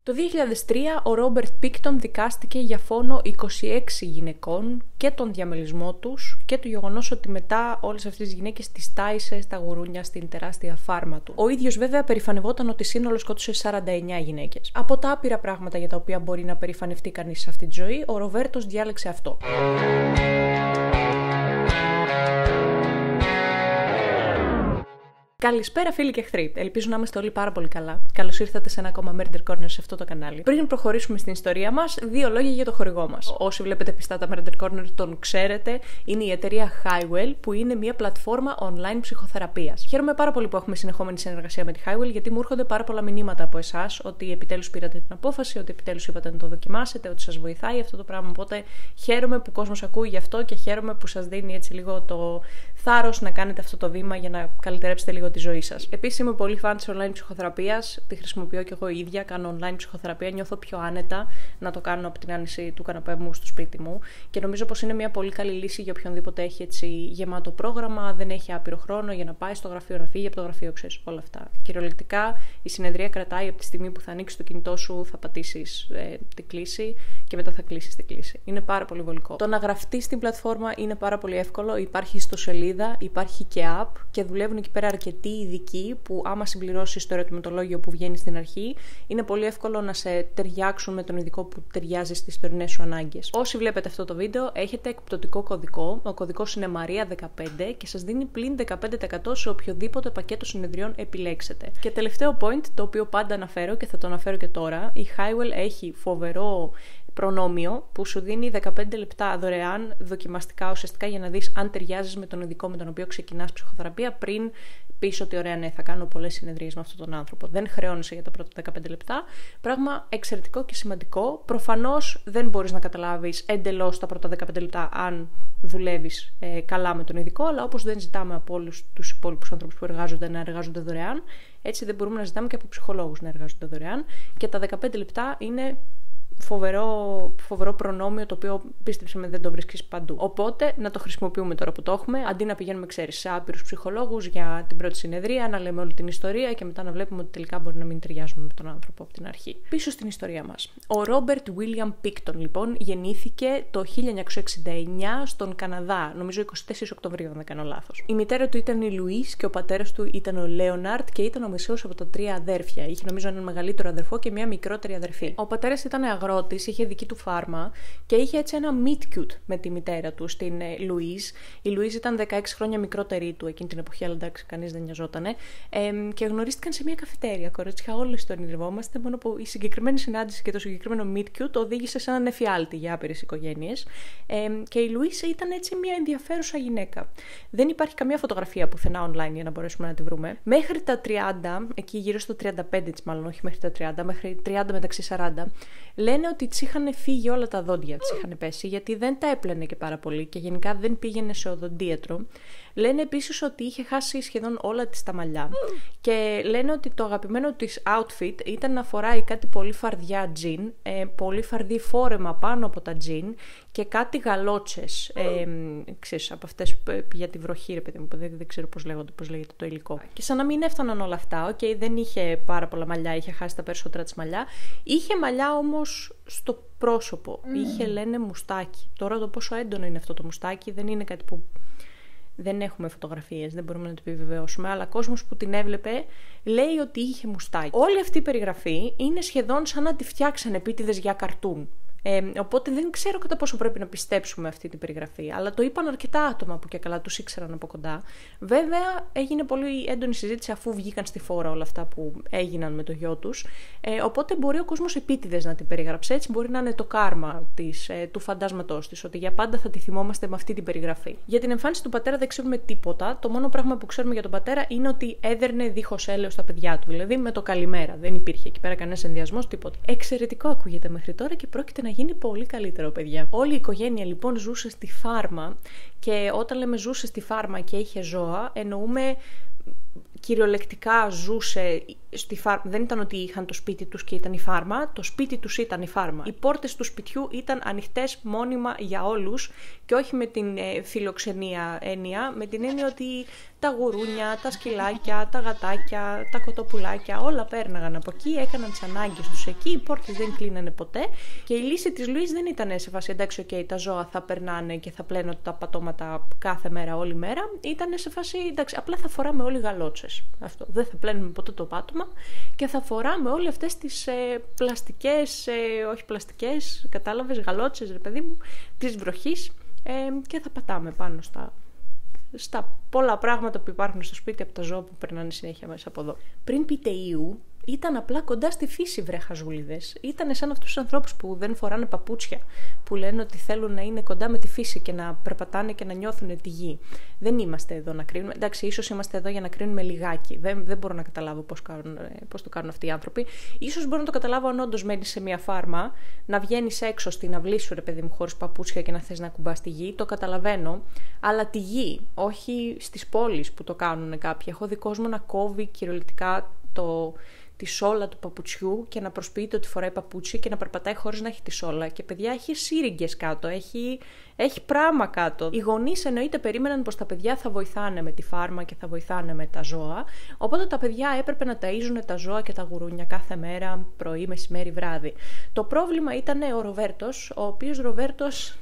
Το 2003 ο Ρόμπερτ Πίκτον δικάστηκε για φόνο 26 γυναικών και τον διαμελισμό τους και το γεγονός ότι μετά όλες αυτές τις γυναίκες τις τάισε στα γουρούνια στην τεράστια φάρμα του. Ο ίδιος βέβαια περηφανευόταν ότι σύνολο σκότωσε 49 γυναίκες. Από τα άπειρα πράγματα για τα οποία μπορεί να περηφανευτεί κανείς σε αυτή τη ζωή, ο Ροβέρτος διάλεξε αυτό. Καλησπέρα φίλοι και εχθροί. Ελπίζω να είμαστε όλοι πάρα πολύ καλά. Καλώς ήρθατε σε ένα ακόμα Murder Corner σε αυτό το κανάλι. Πριν προχωρήσουμε στην ιστορία μας, δύο λόγια για το χορηγό μας. Όσοι βλέπετε πιστά τα Murder Corner τον ξέρετε, είναι η εταιρεία Highwell, που είναι μια πλατφόρμα online ψυχοθεραπείας. Χαίρομαι πάρα πολύ που έχουμε συνεχόμενη συνεργασία με τη Highwell, γιατί μου έρχονται πάρα πολλά μηνύματα από εσάς ότι επιτέλους πήρατε την απόφαση, ότι επιτέλους είπατε να το δοκιμάσετε, ότι σας βοηθάει αυτό το πράγμα. Οπότε χαίρομαι που ο κόσμος ακούει γι' αυτό και χαίρομαι που σας δίνει έτσι λίγο το θάρρος να κάνετε αυτό το βήμα για να καλυτερέψετε λίγο τη ζωή σας. Επίσης, είμαι πολύ φαν της online ψυχοθεραπείας. Τη χρησιμοποιώ και εγώ ίδια. Κάνω online ψυχοθεραπεία. Νιώθω πιο άνετα να το κάνω από την άνεση του καναπέ μου στο σπίτι μου. Και νομίζω πως είναι μια πολύ καλή λύση για οποιονδήποτε έχει έτσι γεμάτο πρόγραμμα, δεν έχει άπειρο χρόνο για να πάει στο γραφείο, να φύγει από το γραφείο, ξέρεις, όλα αυτά. Κυριολεκτικά, η συνεδρία κρατάει από τη στιγμή που θα ανοίξεις το κινητό σου, θα πατήσεις την κλίση και μετά θα κλείσεις την κλίση. Είναι πάρα πολύ βολικό. Το να γραφτείς στην πλατφόρμα είναι πάρα πολύ εύκολο. Υπάρχει ιστοσελίδα, υπάρχει και app και δουλεύουν εκεί πέρα αρκετοί ειδικοί που, άμα συμπληρώσεις το ερωτηματολόγιο που βγαίνει στην αρχή, είναι πολύ εύκολο να σε ταιριάξουν με τον ειδικό που ταιριάζει στις τωρινές σου ανάγκες. Όσοι βλέπετε αυτό το βίντεο, έχετε εκπτωτικό κωδικό. Ο κωδικός είναι Maria15 και σας δίνει πλην 15% σε οποιοδήποτε πακέτο συνεδριών επιλέξετε. Και τελευταίο point, το οποίο πάντα αναφέρω και θα το αναφέρω και τώρα, η Highwell έχει φοβερό προνόμιο που σου δίνει 15 λεπτά δωρεάν δοκιμαστικά ουσιαστικά για να δεις αν ταιριάζεις με τον ειδικό με τον οποίο ξεκινάς ψυχοθεραπεία πριν πεις ότι ωραία, ναι, θα κάνω πολλές συνεδρίες με αυτόν τον άνθρωπο. Δεν χρεώνεσαι για τα πρώτα 15 λεπτά. Πράγμα εξαιρετικό και σημαντικό. Προφανώς δεν μπορείς να καταλάβεις εντελώς τα πρώτα 15 λεπτά αν δουλεύεις καλά με τον ειδικό, αλλά όπως δεν ζητάμε από όλους τους υπόλοιπους ανθρώπους που εργάζονται να εργάζονται δωρεάν, έτσι δεν μπορούμε να ζητάμε και από ψυχολόγους να εργάζονται δωρεάν. Και τα 15 λεπτά είναι φοβερό προνόμιο, το οποίο πίστεψε με δεν το βρίσκεις παντού. Οπότε να το χρησιμοποιούμε τώρα που το έχουμε, αντί να πηγαίνουμε, ξέρεις, σε άπειρους ψυχολόγους για την πρώτη συνεδρία, να λέμε όλη την ιστορία και μετά να βλέπουμε ότι τελικά μπορεί να μην ταιριάζουμε με τον άνθρωπο από την αρχή. Πίσω στην ιστορία μας. Ο Ρόμπερτ Βίλιαμ Πίκτον, λοιπόν, γεννήθηκε το 1969 στον Καναδά, νομίζω 24 Οκτωβρίου, αν δεν κάνω λάθος. Η μητέρα του ήταν η Λουίς και ο πατέρας του ήταν ο Λέοναρτ και ήταν ο μεσαίος από τα τρία αδέρφια. Είχε νομίζω έναν μεγαλύτερο αδερφό και μια μικρότερη αδερφή. Ο πατέρας ήταν αγρότης, είχε δική του φάρμα και είχε έτσι ένα meet cute με τη μητέρα του, στην Λουίς. Η Λουίς ήταν 16 χρόνια μικρότερη του εκείνη την εποχή, αλλά εντάξει, κανείς δεν νοιαζότανε. Και γνωρίστηκαν σε μια καφετέρια. Κορίτσια, όλες το ονειρευόμαστε, μόνο που η συγκεκριμένη συνάντηση και το συγκεκριμένο meet cute οδήγησε σε έναν εφιάλτη για άπειρες οικογένειες. Και η Λουίς ήταν έτσι μια ενδιαφέρουσα γυναίκα. Δεν υπάρχει καμία φωτογραφία πουθενά online για να μπορέσουμε να τη βρούμε. Μέχρι τα 30, εκεί γύρω στο 35 της, μάλλον όχι μέχρι τα 30, μέχρι 30 μεταξύ 40. Λένε ότι της είχαν φύγει όλα τα δόντια, της είχαν πέσει, γιατί δεν τα έπλαινε και πάρα πολύ και γενικά δεν πήγαινε σε οδοντίατρο. Λένε επίσης ότι είχε χάσει σχεδόν όλα της τα μαλλιά και λένε ότι το αγαπημένο της outfit ήταν να φοράει κάτι πολύ φαρδιά τζιν, πολύ φαρδί φόρεμα πάνω από τα τζιν και κάτι γαλότσες, ξέρεις, από αυτές για τη βροχή, ρε παιδί μου, δεν ξέρω πώς λέγεται το υλικό. Και σαν να μην έφταναν όλα αυτά, δεν είχε πάρα πολλά μαλλιά, είχε χάσει τα περισσότερα της μαλλιά, είχε μαλλιά όμως στο πρόσωπο, είχε, λένε, μουστάκι. Τώρα το πόσο έντονο είναι αυτό το μουστάκι δεν είναι κάτι που δεν έχουμε φωτογραφίες, δεν μπορούμε να το επιβεβαιώσουμε, αλλά κόσμος που την έβλεπε λέει ότι είχε μουστάκι. Όλη αυτή η περιγραφή είναι σχεδόν σαν να τη φτιάξανε επίτηδες για καρτούν. Οπότε δεν ξέρω κατά πόσο πρέπει να πιστέψουμε αυτή την περιγραφή, αλλά το είπαν αρκετά άτομα που και καλά τους ήξεραν από κοντά. Βέβαια, έγινε πολύ έντονη συζήτηση αφού βγήκαν στη φόρα όλα αυτά που έγιναν με το γιο τους. Οπότε μπορεί ο κόσμος επίτηδες να την περιγράψει. Έτσι μπορεί να είναι το κάρμα του φαντάσματός της, ότι για πάντα θα τη θυμόμαστε με αυτή την περιγραφή. Για την εμφάνιση του πατέρα δεν ξέρουμε τίποτα. Το μόνο πράγμα που ξέρουμε για τον πατέρα είναι ότι έδερνε δίχως έλεος τα παιδιά του. Δηλαδή με το καλημέρα. Δεν υπήρχε εκεί πέρα κανένας ενδιασμός, τίποτα. Εξαιρετικό ακούγεται μέχρι τώρα και πρόκειται να γίνει πολύ καλύτερο, παιδιά. Όλη η οικογένεια λοιπόν ζούσε στη φάρμα και όταν λέμε ζούσε στη φάρμα και είχε ζώα, εννοούμε κυριολεκτικά ζούσε στη φάρμα. Δεν ήταν ότι είχαν το σπίτι τους και ήταν η φάρμα, το σπίτι τους ήταν η φάρμα. Οι πόρτες του σπιτιού ήταν ανοιχτές μόνιμα για όλους και όχι με την φιλοξενία έννοια, με την έννοια ότι τα γουρούνια, τα σκυλάκια, τα γατάκια, τα κοτοπουλάκια, όλα πέρναγαν από εκεί, έκαναν τις ανάγκες τους εκεί, οι πόρτες δεν κλείνανε ποτέ και η λύση της Λουίς δεν ήταν σε φάση εντάξει, τα ζώα θα περνάνε και θα πλένουν τα πατώματα κάθε μέρα, όλη μέρα. Ήταν σε φάση εντάξει, απλά θα φοράμε όλοι γαλότσες. Αυτό. Δεν θα πλένουμε ποτέ το πάτωμα και θα φοράμε όλες αυτές τις πλαστικές, όχι πλαστικές, κατάλαβες, γαλότσες, ρε παιδί μου, της βροχής και θα πατάμε πάνω στα πολλά πράγματα που υπάρχουν στο σπίτι από τα ζώα που περνάνε συνέχεια μέσα από εδώ. Πριν πείτε Ιου, ήταν απλά κοντά στη φύση, βρε χαζούλιδες. Ήταν σαν αυτούς τους ανθρώπους που δεν φοράνε παπούτσια, που λένε ότι θέλουν να είναι κοντά με τη φύση και να περπατάνε και να νιώθουν τη γη. Δεν είμαστε εδώ να κρίνουμε. Εντάξει, ίσως είμαστε εδώ για να κρίνουμε λιγάκι. Δεν μπορώ να καταλάβω πώς το κάνουν αυτοί οι άνθρωποι. Ίσως μπορώ να το καταλάβω αν όντως μένεις σε μια φάρμα, να βγαίνεις έξω στην αυλή σου, ρε παιδί μου, χωρίς παπούτσια και να θες να κουμπάς τη γη. Το καταλαβαίνω. Αλλά τη γη, όχι στις πόλεις που το κάνουν κάποιοι. Έχω δει κόσμο να κόβει κυριολεκτικά τη σόλα του παπουτσιού και να προσποιείται ότι φοράει παπούτσι και να περπατάει χωρίς να έχει τη σόλα. Και παιδιά, έχει σύριγγες κάτω, έχει πράγμα κάτω. Οι γονείς εννοείται περίμεναν πως τα παιδιά θα βοηθάνε με τη φάρμα και θα βοηθάνε με τα ζώα. Οπότε τα παιδιά έπρεπε να ταΐζουν τα ζώα και τα γουρούνια κάθε μέρα, πρωί, μεσημέρι, βράδυ. Το πρόβλημα ήταν ο Ροβέρτος, ο οποίος Ροβέρτος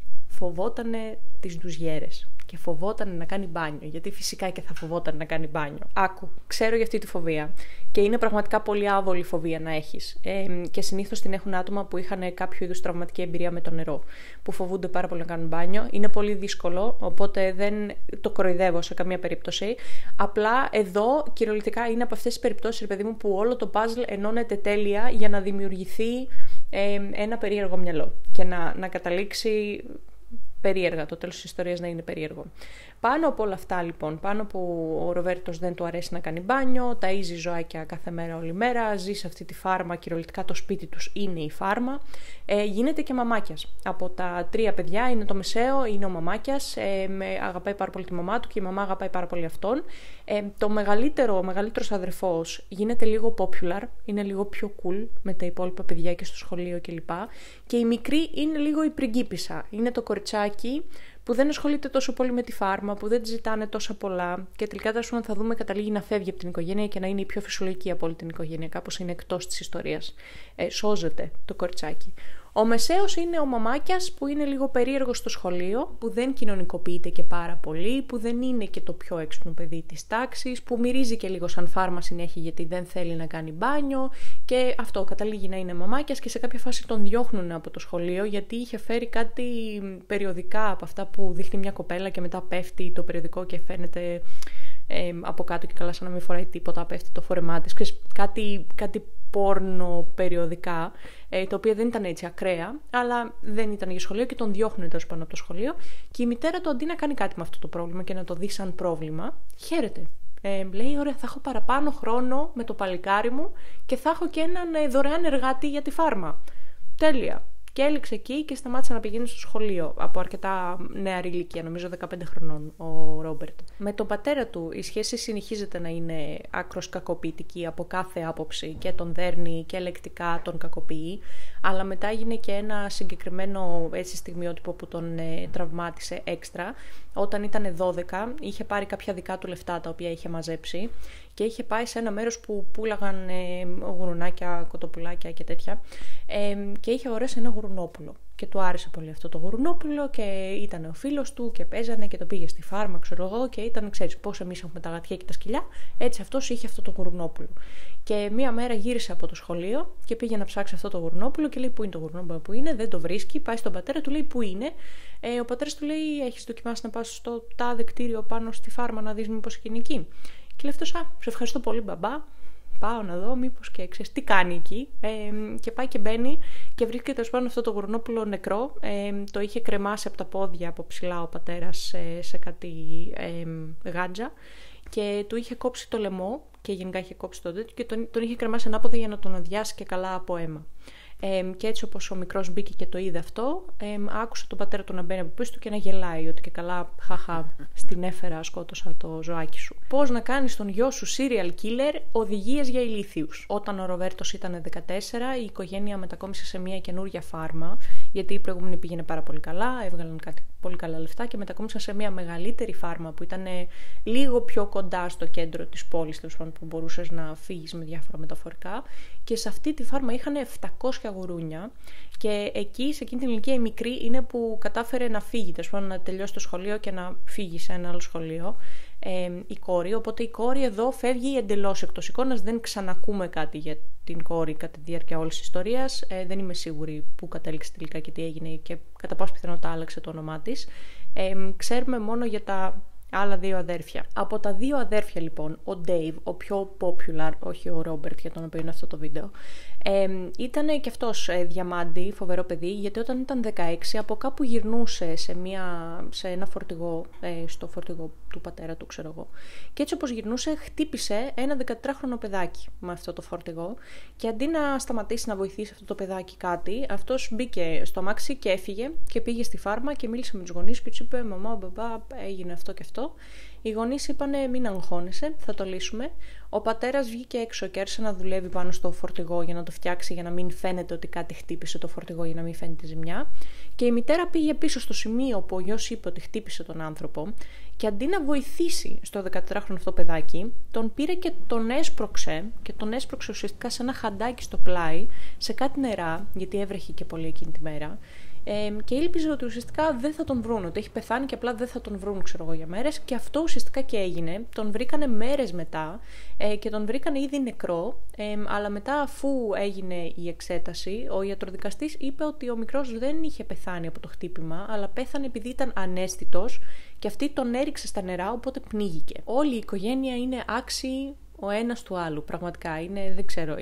φοβότανε τις ντουζιέρες. Και φοβόταν να κάνει μπάνιο, γιατί φυσικά και θα φοβόταν να κάνει μπάνιο. Άκου, ξέρω για αυτή τη φοβία. Και είναι πραγματικά πολύ άβολη φοβία να έχεις. Και συνήθως την έχουν άτομα που είχαν κάποιο είδους τραυματική εμπειρία με το νερό, που φοβούνται πάρα πολύ να κάνουν μπάνιο. Είναι πολύ δύσκολο, οπότε δεν το κοροϊδεύω σε καμία περίπτωση. Απλά εδώ κυριολεκτικά είναι από αυτές τις περιπτώσεις, ρε παιδί μου, που όλο το puzzle ενώνεται τέλεια για να δημιουργηθεί ένα περίεργο μυαλό και να καταλήξει περίεργα, το τέλος της ιστορίας να είναι περίεργο. Πάνω από όλα αυτά λοιπόν, πάνω που ο Ροβέρτος δεν του αρέσει να κάνει μπάνιο, ταΐζει ζωάκια κάθε μέρα όλη μέρα, ζει σε αυτή τη φάρμα, κυριολεκτικά το σπίτι τους είναι η φάρμα, γίνεται και μαμάκιας. Από τα 3 παιδιά είναι το μεσαίο, είναι ο μαμάκιας, αγαπάει πάρα πολύ τη μαμά του και η μαμά αγαπάει πάρα πολύ αυτόν. Ο μεγαλύτερος αδερφός γίνεται λίγο popular, είναι λίγο πιο cool με τα υπόλοιπα παιδιά και στο σχολείο κλπ. Και η μικρή είναι λίγο η πριγκίπισσα, είναι το κοριτσάκι που δεν ασχολείται τόσο πολύ με τη φάρμα, που δεν τη ζητάνε τόσα πολλά και τελικά θα δούμε καταλήγει να φεύγει από την οικογένεια και να είναι η πιο φυσιολογική από όλη την οικογένεια, κάπως είναι εκτός της ιστορίας. Σώζεται το κοριτσάκι. Ο μεσαίος είναι ο μαμάκιας που είναι λίγο περίεργος στο σχολείο, που δεν κοινωνικοποιείται και πάρα πολύ, που δεν είναι και το πιο έξυπνο παιδί της τάξης, που μυρίζει και λίγο σαν φάρμα συνέχεια γιατί δεν θέλει να κάνει μπάνιο και αυτό καταλήγει να είναι μαμάκιας και σε κάποια φάση τον διώχνουν από το σχολείο γιατί είχε φέρει κάτι περιοδικά από αυτά που δείχνει μια κοπέλα και μετά πέφτει το περιοδικό και φαίνεται από κάτω και καλά σαν να μην φοράει τίποτα, πέφτει το φόρεμά της, κάτι πόρνο περιοδικά, τα οποία δεν ήταν έτσι ακραία, αλλά δεν ήταν για σχολείο και τον διώχνουν τέλος πάνω από το σχολείο και η μητέρα του αντί να κάνει κάτι με αυτό το πρόβλημα και να το δει σαν πρόβλημα, χαίρεται. Λέει, ωραία, θα έχω παραπάνω χρόνο με το παλικάρι μου και θα έχω και έναν δωρεάν εργάτη για τη φάρμα. Τέλεια. Και έληξε εκεί και σταμάτησε να πηγαίνει στο σχολείο από αρκετά νεαρή ηλικία, νομίζω 15 χρονών ο Ρόμπερτ. Με τον πατέρα του η σχέση συνεχίζεται να είναι άκρως κακοποιητική από κάθε άποψη και τον δέρνει και λεκτικά τον κακοποιεί, αλλά μετά έγινε και ένα συγκεκριμένο έτσι στιγμιότυπο που τον τραυμάτισε έξτρα. Όταν ήταν 12 είχε πάρει κάποια δικά του λεφτά τα οποία είχε μαζέψει και είχε πάει σε ένα μέρος που πούλαγαν γουρουνάκια, κοτοπουλάκια και τέτοια και είχε αγοράσει ένα γουρουνόπουλο και του άρεσε πολύ αυτό το γουρουνόπουλο και ήταν ο φίλος του και παίζανε και το πήγε στη φάρμα, ξέρω εγώ, και ήταν, ξέρεις πώς εμείς έχουμε τα γατιά και τα σκυλιά, έτσι αυτός είχε αυτό το γουρουνόπουλο. Και μία μέρα γύρισε από το σχολείο και πήγε να ψάξει αυτό το γουρουνόπουλο και λέει πού είναι το γουρουνόπουλο, που είναι, δεν το βρίσκει, πάει στον πατέρα του, λέει πού είναι. Ο πατέρας του λέει έχεις δοκιμάσει να πας στο τάδε κτίριο πάνω στη φάρμα να δεις μήπως είναι εκεί. Και λέει αυτός, σε ευχαριστώ πολύ μπαμπά, πάω να δω μήπως και ξέρεις τι κάνει εκεί. Και πάει και μπαίνει και βρίσκεται τέλος πάντων αυτό το γουρουνόπουλο νεκρό. Το είχε κρεμάσει από τα πόδια από ψηλά ο πατέρας σε κάτι γάντζα και του είχε κόψει το λαιμό και γενικά είχε κόψει το τέτοιο και τον είχε κρεμάσει ανάποδα για να τον αδειάσει και καλά από αίμα. Και έτσι όπως ο μικρός μπήκε και το είδε αυτό, άκουσε τον πατέρα του να μπαίνει από πίσω του και να γελάει ότι και καλά χαχα στην έφερα σκότωσα το ζωάκι σου. Πώς να κάνεις τον γιο σου serial killer, οδηγίες για ηλίθιους. Όταν ο Ροβέρτος ήταν 14 η οικογένεια μετακόμισε σε μια καινούργια φάρμα γιατί η προηγούμενη πήγαινε πάρα πολύ καλά, έβγαλαν κάτι πολύ καλά λεφτά και μετακόμισαν σε μια μεγαλύτερη φάρμα που ήταν λίγο πιο κοντά στο κέντρο της πόλης, που μπορούσες να φύγεις με διάφορα μεταφορικά. Και σε αυτή τη φάρμα είχαν 700 γουρούνια και εκεί, σε εκείνη την ηλικία, η μικρή είναι που κατάφερε να φύγει, να τελειώσει το σχολείο και να φύγει σε ένα άλλο σχολείο. Η κόρη, οπότε η κόρη εδώ φεύγει εντελώς εκτός εικόνας, δεν ξανακούμε κάτι για την κόρη κατά τη διάρκεια όλης της ιστορίας, δεν είμαι σίγουρη που κατέληξε τελικά και τι έγινε και κατά πάσα πιθανότητα άλλαξε το όνομά της. Ξέρουμε μόνο για τα άλλα δύο αδέρφια. Από τα δύο αδέρφια λοιπόν, ο Dave, ο πιο popular, όχι ο Robert για τον οποίο είναι αυτό το βίντεο, ήταν και αυτός διαμάντη, φοβερό παιδί, γιατί όταν ήταν 16 από κάπου γυρνούσε σε ένα φορτηγό, στο φορτηγό του πατέρα του, ξέρω εγώ, και έτσι όπως γυρνούσε χτύπησε ένα 14χρονο παιδάκι με αυτό το φορτηγό και αντί να σταματήσει να βοηθήσει αυτό το παιδάκι κάτι, αυτός μπήκε στο αμάξι και έφυγε και πήγε στη φάρμα και μίλησε με τους γονείς και τους είπε «Μαμά, μπαμπά, έγινε αυτό και αυτό». Οι γονείς είπανε «Μην αγχώνεσαι, θα το λύσουμε». Ο πατέρας βγήκε έξω και άρχισε να δουλεύει πάνω στο φορτηγό για να το φτιάξει, για να μην φαίνεται ότι κάτι χτύπησε το φορτηγό, για να μην φαίνεται ζημιά. Και η μητέρα πήγε πίσω στο σημείο που ο γιος είπε ότι χτύπησε τον άνθρωπο και αντί να βοηθήσει στο 14χρονο αυτό παιδάκι, τον πήρε και τον έσπρωξε ουσιαστικά σε ένα χαντάκι στο πλάι, σε κάτι νερά, γιατί έβρεχε και πολύ εκείνη τη μέρα. Και ήλπιζε ότι ουσιαστικά δεν θα τον βρουν, ότι έχει πεθάνει και απλά δεν θα τον βρουν, ξέρω εγώ, για μέρες. Και αυτό ουσιαστικά και έγινε. Τον βρήκανε μέρες μετά και τον βρήκανε ήδη νεκρό. Αλλά μετά, αφού έγινε η εξέταση, ο ιατροδικαστής είπε ότι ο μικρός δεν είχε πεθάνει από το χτύπημα, αλλά πέθανε επειδή ήταν αναίσθητος και αυτή τον έριξε στα νερά, οπότε πνίγηκε. Όλη η οικογένεια είναι άξιοι ο ένας του άλλου. Πραγματικά δεν ξέρω,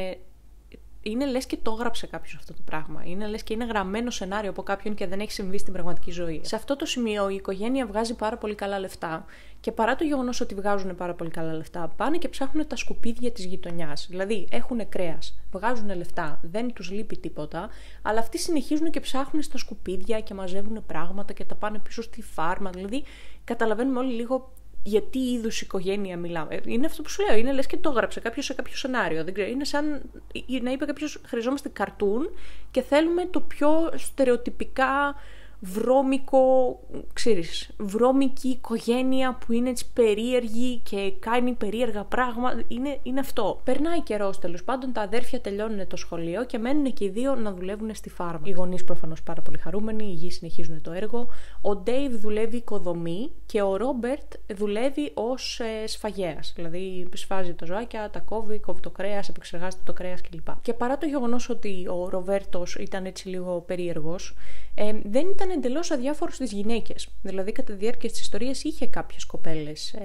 είναι λες και το έγραψε κάποιος αυτό το πράγμα. Είναι λες και είναι γραμμένο σενάριο από κάποιον και δεν έχει συμβεί στην πραγματική ζωή. Σε αυτό το σημείο η οικογένεια βγάζει πάρα πολύ καλά λεφτά και παρά το γεγονός ότι βγάζουν πάρα πολύ καλά λεφτά, πάνε και ψάχνουν τα σκουπίδια της γειτονιάς. Δηλαδή έχουν κρέας, βγάζουν λεφτά, δεν τους λείπει τίποτα, αλλά αυτοί συνεχίζουν και ψάχνουν στα σκουπίδια και μαζεύουν πράγματα και τα πάνε πίσω στη φάρμα. Δηλαδή καταλαβαίνουμε όλοι λίγο για τι είδους οικογένεια μιλάμε. Είναι αυτό που σου λέω. Είναι λες και το έγραψε κάποιος σε κάποιο σενάριο. Δεν ξέρω. Είναι σαν να είπε κάποιος χρειαζόμαστε καρτούν και θέλουμε το πιο στερεοτυπικά βρώμικο, ξέρεις, βρώμικη οικογένεια που είναι έτσι περίεργη και κάνει περίεργα πράγματα. Είναι αυτό. Περνάει καιρός τέλος πάντων, τα αδέρφια τελειώνουν το σχολείο και μένουν και οι δύο να δουλεύουν στη φάρμα. Οι γονείς προφανώς πάρα πολύ χαρούμενοι, οι γης συνεχίζουν το έργο. Ο Dave δουλεύει οικοδομή και ο Robert δουλεύει ως σφαγέας. Δηλαδή σφάζει τα ζωάκια, τα κόβει το κρέας, επεξεργάζεται το κρέας κλπ. Και παρά το γεγονός ότι ο Ροβέρτος ήταν έτσι λίγο περίεργος, δεν ήταν εντελώς αδιάφορος στις γυναίκες. Δηλαδή, κατά τη διάρκεια της ιστορίας είχε κάποιες κοπέλες.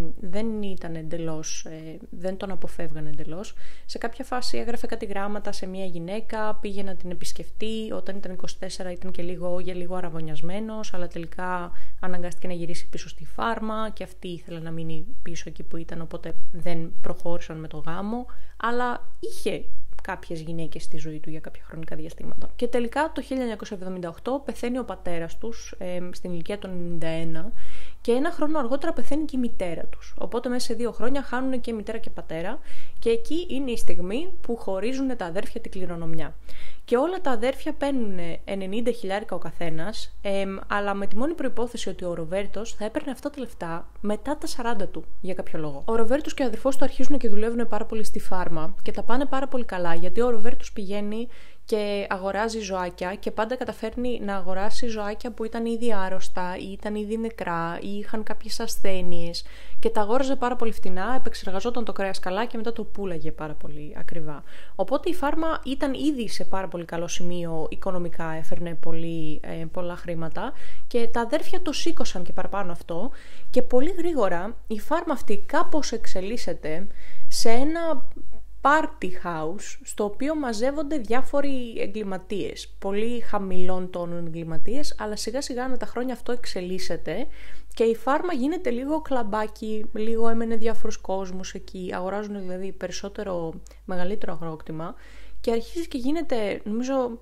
Δεν ήταν εντελώς, δεν τον αποφεύγαν εντελώς. Σε κάποια φάση έγραφε κάτι γράμματα σε μια γυναίκα, πήγε να την επισκεφτεί. Όταν ήταν 24 ήταν και λίγο αραβωνιασμένος, αλλά τελικά αναγκάστηκε να γυρίσει πίσω στη φάρμα και αυτή ήθελε να μείνει πίσω εκεί που ήταν, οπότε δεν προχώρησαν με το γάμο. Αλλά είχε κάποιες γυναίκες στη ζωή του για κάποια χρονικά διαστήματα. Και τελικά το 1978 πεθαίνει ο πατέρας τους στην ηλικία των 91 και ένα χρόνο αργότερα πεθαίνει και η μητέρα τους. Οπότε μέσα σε 2 χρόνια χάνουν και μητέρα και πατέρα και εκεί είναι η στιγμή που χωρίζουν τα αδέρφια την κληρονομιά. Και όλα τα αδέρφια παίρνουν 90.000 ο καθένας, αλλά με τη μόνη προϋπόθεση ότι ο Ροβέρτος θα έπαιρνε αυτά τα λεφτά μετά τα 40 του, για κάποιο λόγο. Ο Ροβέρτος και ο αδερφός του αρχίζουν και δουλεύουν πάρα πολύ στη φάρμα και τα πάνε πάρα πολύ καλά, γιατί ο Ροβέρτος πηγαίνει και αγοράζει ζωάκια και πάντα καταφέρνει να αγοράσει ζωάκια που ήταν ήδη άρρωστα ή ήταν ήδη νεκρά ή είχαν κάποιες ασθένειες και τα αγόραζε πάρα πολύ φτηνά, επεξεργαζόταν το κρέας καλά και μετά το πούλαγε πάρα πολύ ακριβά. Οπότε η φάρμα ήταν ήδη σε πάρα πολύ καλό σημείο οικονομικά, έφερνε πολλά χρήματα και τα αδέρφια το σήκωσαν και παραπάνω αυτό και πολύ γρήγορα η φάρμα αυτή κάπως εξελίσσεται σε ένα party house στο οποίο μαζεύονται διάφοροι εγκληματίες, πολύ χαμηλών τόνων εγκληματίες, αλλά σιγά σιγά με τα χρόνια αυτό εξελίσσεται και η φάρμα γίνεται λίγο κλαμπάκι, λίγο έμενε διάφορους κόσμους εκεί, αγοράζουν δηλαδή μεγαλύτερο αγρόκτημα και αρχίζει και γίνεται, νομίζω,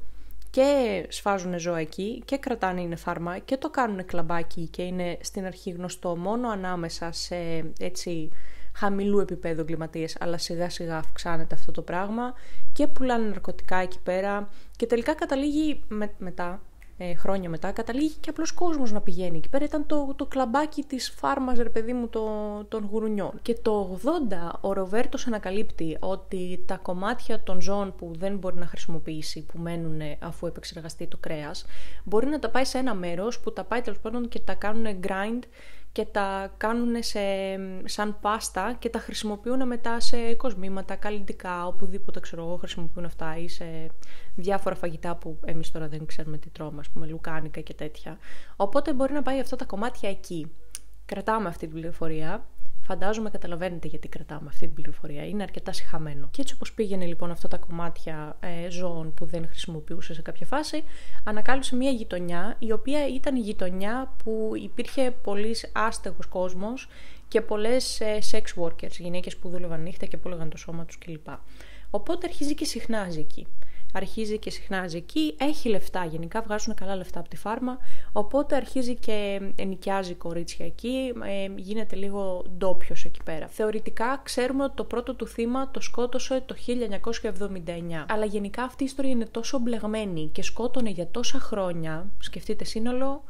και σφάζουν ζώα εκεί και κρατάνε είναι φάρμα και το κάνουν κλαμπάκι και είναι στην αρχή γνωστό μόνο ανάμεσα σε έτσι χαμηλού επίπεδου εγκληματίες, αλλά σιγά σιγά αυξάνεται αυτό το πράγμα και πουλάνε ναρκωτικά εκεί πέρα και τελικά καταλήγει χρόνια μετά, καταλήγει και απλός κόσμος να πηγαίνει εκεί πέρα. Ήταν το κλαμπάκι της φάρμας, ρε παιδί μου, των γουρουνιών. Και το 80 ο Ροβέρτος ανακαλύπτει ότι τα κομμάτια των ζώων που δεν μπορεί να χρησιμοποιήσει, που μένουν αφού επεξεργαστεί το κρέας, μπορεί να τα πάει σε ένα μέρος που τα πάει τέλος πάντων και τα κάνουν grind και τα κάνουν σαν πάστα και τα χρησιμοποιούν μετά σε κοσμήματα, καλλυντικά, οπουδήποτε χρησιμοποιούν αυτά ή σε διάφορα φαγητά που εμείς τώρα δεν ξέρουμε τι τρώμε, ας πούμε, λουκάνικα και τέτοια. Οπότε μπορεί να πάει αυτά τα κομμάτια εκεί. Κρατάμε αυτή την πληροφορία. Φαντάζομαι καταλαβαίνετε γιατί κρατάμε αυτή την πληροφορία. Είναι αρκετά σιχαμένο. Και έτσι όπως πήγαινε λοιπόν αυτά τα κομμάτια ζώων που δεν χρησιμοποιούσε σε κάποια φάση, ανακάλυψε μια γειτονιά, η οποία ήταν η γειτονιά που υπήρχε πολύς άστεγος κόσμος και πολλές sex workers, γυναίκες που δούλευαν νύχτα και πούλεγαν το σώμα τους κλπ. Οπότε αρχίζει και συχνάζει εκεί. Έχει λεφτά, γενικά βγάζουν καλά λεφτά από τη φάρμα, οπότε αρχίζει και ενοικιάζει κορίτσια εκεί, γίνεται λίγο ντόπιος εκεί πέρα. Θεωρητικά ξέρουμε ότι το πρώτο του θύμα το σκότωσε το 1979, αλλά γενικά αυτή η ιστορία είναι τόσο μπλεγμένη και σκότωνε για τόσα χρόνια, σκεφτείτε σύνολο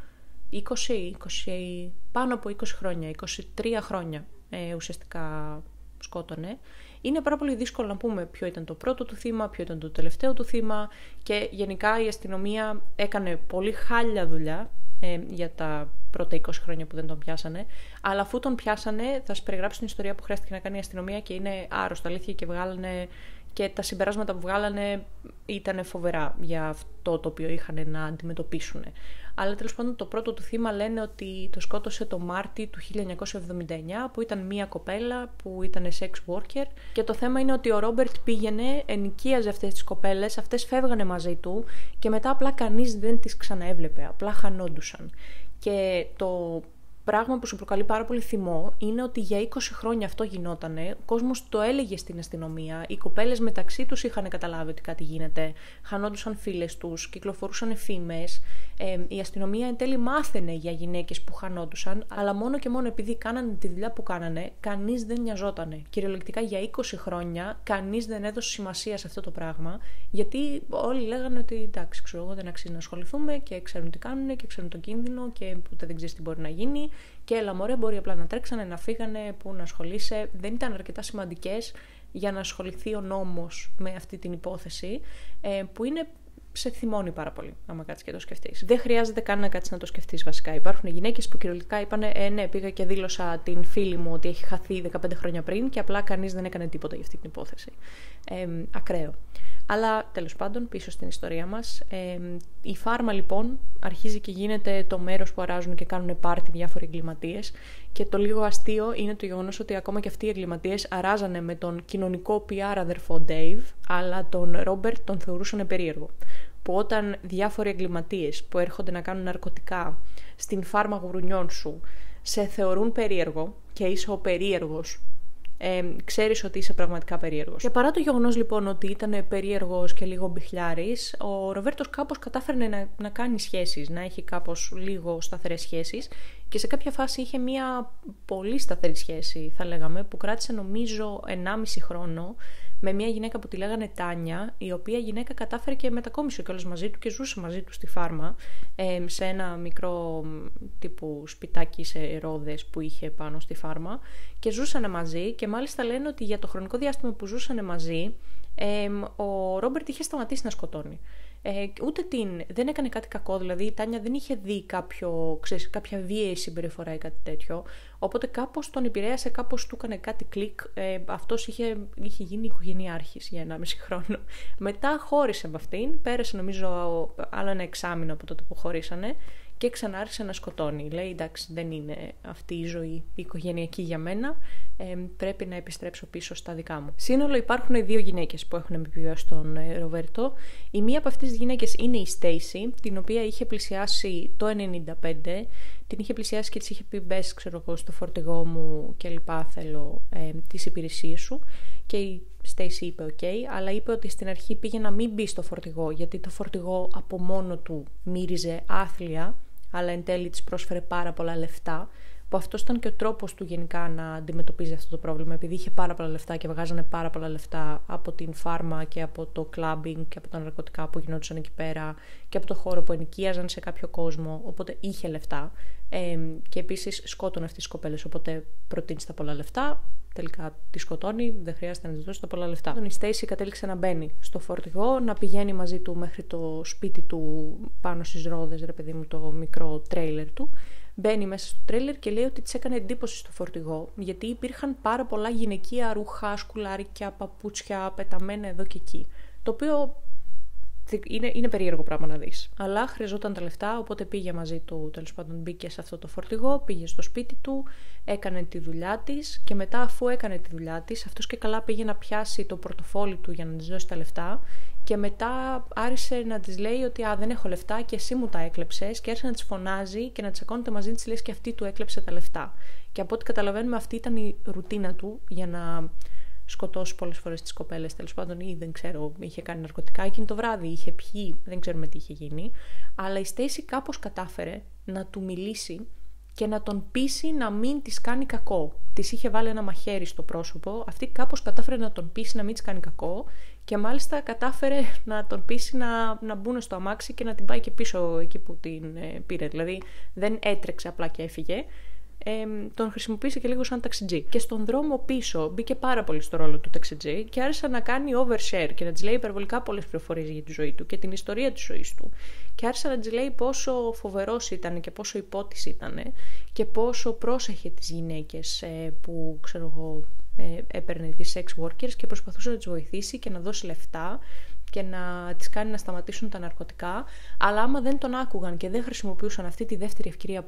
20, πάνω από 20 χρόνια, 23 χρόνια ουσιαστικά σκότωνε. Είναι πάρα πολύ δύσκολο να πούμε ποιο ήταν το πρώτο του θύμα, ποιο ήταν το τελευταίο του θύμα και γενικά η αστυνομία έκανε πολύ χάλια δουλειά για τα πρώτα 20 χρόνια που δεν τον πιάσανε, αλλά αφού τον πιάσανε θα σας περιγράψω την ιστορία που χρειάστηκε να κάνει η αστυνομία και είναι άρρωστα αλήθεια και βγάλανε και τα συμπεράσματα που βγάλανε ήταν φοβερά για αυτό το οποίο είχαν να αντιμετωπίσουν. Αλλά τέλος πάντων το πρώτο του θύμα λένε ότι το σκότωσε το Μάρτι του 1979, που ήταν μία κοπέλα που ήταν sex worker, και το θέμα είναι ότι ο Ρόμπερτ πήγαινε, ενοικίαζε αυτές τις κοπέλες, αυτές φεύγανε μαζί του και μετά απλά κανείς δεν τις ξαναέβλεπε, απλά χανόντουσαν. Και το πράγμα που σου προκαλεί πάρα πολύ θυμό είναι ότι για 20 χρόνια αυτό γινότανε, ο κόσμος το έλεγε στην αστυνομία, οι κοπέλες μεταξύ τους είχαν καταλάβει ότι κάτι γίνεται, χανόντουσαν φίλες τους, κυκλοφορούσαν φήμες, η αστυνομία εν τέλει μάθαινε για γυναίκες που χανόντουσαν, αλλά μόνο και μόνο επειδή κάνανε τη δουλειά που κάνανε, κανείς δεν νοιαζότανε. Κυριολεκτικά για 20 χρόνια κανείς δεν έδωσε σημασία σε αυτό το πράγμα, γιατί όλοι λέγανε ότι εντάξει, ξέρω εγώ, δεν αξίζει να ασχοληθούμε και ξέρουν τι κάνουν και ξέρουν τον κίνδυνο και ούτε δεν ξέρεις τι μπορεί να γίνει. Και έλα μωρέ, μπορεί απλά να τρέξανε, να φύγανε, που να ασχολείσαι. Δεν ήταν αρκετά σημαντικές για να ασχοληθεί ο νόμος με αυτή την υπόθεση, που είναι σε θυμώνει πάρα πολύ, άμα κάτσεις και το σκεφτείς. Δεν χρειάζεται καν να κάτσεις να το σκεφτείς βασικά. Υπάρχουν γυναίκες που κυριολεκτικά είπανε ναι, πήγα και δήλωσα την φίλη μου ότι έχει χαθεί 15 χρόνια πριν και απλά κανείς δεν έκανε τίποτα για αυτή την υπόθεση. Ακραίο. Αλλά τέλος πάντων, πίσω στην ιστορία μας, η φάρμα λοιπόν αρχίζει και γίνεται το μέρος που αράζουν και κάνουν πάρτι διάφοροι εγκληματίες, και το λίγο αστείο είναι το γεγονός ότι ακόμα και αυτοί οι εγκληματίες αράζανε με τον κοινωνικό PR αδερφό Dave, αλλά τον Robert τον θεωρούσαν περίεργο. Που όταν διάφοροι εγκληματίες που έρχονται να κάνουν ναρκωτικά στην φάρμα γουρουνιών σου σε θεωρούν περίεργο και είσαι ο περίεργος, ξέρεις ότι είσαι πραγματικά περίεργος. Και παρά το γεγονός λοιπόν ότι ήταν περίεργος και λίγο μπιχλιάρης, ο Ροβέρτος κάπως κατάφερε να κάνει σχέσεις, να έχει κάπως λίγο σταθερές σχέσεις, και σε κάποια φάση είχε μια πολύ σταθερή σχέση, θα λέγαμε, που κράτησε νομίζω 1,5 χρόνο με μια γυναίκα που τη λέγανε Τάνια, η οποία γυναίκα κατάφερε και μετακόμισε κιόλας μαζί του και ζούσε μαζί του στη φάρμα, σε ένα μικρό τύπου σπιτάκι σε ρόδες που είχε πάνω στη φάρμα, και ζούσαν μαζί, και μάλιστα λένε ότι για το χρονικό διάστημα που ζούσαν μαζί, ο Ρόμπερτ είχε σταματήσει να σκοτώνει. Ούτε δεν έκανε κάτι κακό, δηλαδή η Τάνια δεν είχε δει κάποια βίαιη συμπεριφορά ή κάτι τέτοιο, οπότε κάπως τον επηρέασε, κάπως του έκανε κάτι κλικ. Αυτός είχε γίνει οικογενειάρχης για 1,5 χρόνο. Μετά χώρισε με αυτήν, πέρασε νομίζω άλλο 1 εξάμηνο από τότε που χωρίσανε, και ξανάρχισε να σκοτώνει. Λέει εντάξει, δεν είναι αυτή η ζωή η οικογενειακή για μένα, πρέπει να επιστρέψω πίσω στα δικά μου. Σύνολο υπάρχουν 2 γυναίκες που έχουν επιβιώσει τον Ροβέρτο. Η μία από αυτές τις γυναίκες είναι η Στέισι, την οποία είχε πλησιάσει το 1995. Την είχε πλησιάσει και της είχε πει μπες, ξέρω εγώ, στο φορτηγό μου και λοιπά, θέλω τις υπηρεσίες σου. Και η Στέισι είπε ok, αλλά είπε ότι στην αρχή πήγε να μην μπει στο φορτηγό, γιατί το φορτηγό από μόνο του μύριζε άθλια, αλλά εν τέλει της πρόσφερε πάρα πολλά λεφτά, που αυτός ήταν και ο τρόπος του γενικά να αντιμετωπίζει αυτό το πρόβλημα, επειδή είχε πάρα πολλά λεφτά και βγάζανε πάρα πολλά λεφτά από την φάρμα και από το κλάμπινγκ και από τα ναρκωτικά που γινόντουσαν εκεί πέρα και από το χώρο που ενοικίαζαν σε κάποιο κόσμο, οπότε είχε λεφτά και επίσης σκότωνε αυτές τις κοπέλες, οπότε προτείνει τα πολλά λεφτά. Τελικά τη σκοτώνει, δεν χρειάζεται να της δώσει τα πολλά λεφτά. Η Στέισι κατέληξε να μπαίνει στο φορτηγό, να πηγαίνει μαζί του μέχρι το σπίτι του πάνω στις ρόδες, ρε παιδί μου, το μικρό τρέιλερ του. Μπαίνει μέσα στο τρέιλερ και λέει ότι της έκανε εντύπωση στο φορτηγό, γιατί υπήρχαν πάρα πολλά γυναικεία ρούχα, σκουλάρικια, παπούτσια πεταμένα εδώ και εκεί. Το οποίο είναι περίεργο πράγμα να δεις. Αλλά χρειαζόταν τα λεφτά, οπότε πήγε μαζί του, τέλος πάντων μπήκε σε αυτό το φορτηγό, πήγε στο σπίτι του, έκανε τη δουλειά της και μετά, αφού έκανε τη δουλειά της, αυτός και καλά πήγε να πιάσει το πορτοφόλι του για να της δώσει τα λεφτά και μετά άρχισε να της λέει ότι δεν έχω λεφτά και εσύ μου τα έκλεψες, και άρχισε να της φωνάζει και να τσακώνεται μαζί της, λες και αυτή του έκλεψε τα λεφτά. Και από ό,τι καταλαβαίνουμε, αυτή ήταν η ρουτίνα του για να σκοτώσει πολλές φορές τις κοπέλες, τέλος πάντων, ή δεν ξέρω, είχε κάνει ναρκωτικά εκείνο το βράδυ, είχε πιει, δεν ξέρουμε τι είχε γίνει. Αλλά η Στέισι κάπως κατάφερε να του μιλήσει και να τον πείσει να μην της κάνει κακό. Της είχε βάλει ένα μαχαίρι στο πρόσωπο, αυτή κάπως κατάφερε να τον πείσει να μην της κάνει κακό και μάλιστα κατάφερε να τον πείσει να μπουν στο αμάξι και να την πάει και πίσω εκεί που την πήρε. Δηλαδή δεν έτρεξε απλά και έφυγε. Τον χρησιμοποίησε και λίγο σαν ταξιτζή. Και στον δρόμο πίσω μπήκε πάρα πολύ στο ρόλο του ταξιτζή και άρχισε να κάνει overshare και να της λέει υπερβολικά πολλές πληροφορίες για τη ζωή του και την ιστορία της ζωής του. Και άρχισε να της λέει πόσο φοβερός ήταν και πόσο υπότης ήταν και πόσο πρόσεχε τις γυναίκες που, ξέρω εγώ, έπαιρνε τις sex workers και προσπαθούσε να τις βοηθήσει και να δώσει λεφτά και να τις κάνει να σταματήσουν τα ναρκωτικά, αλλά άμα δεν τον άκουγαν και δεν χρησιμοποιούσαν αυτή τη δεύτερη ευκαιρία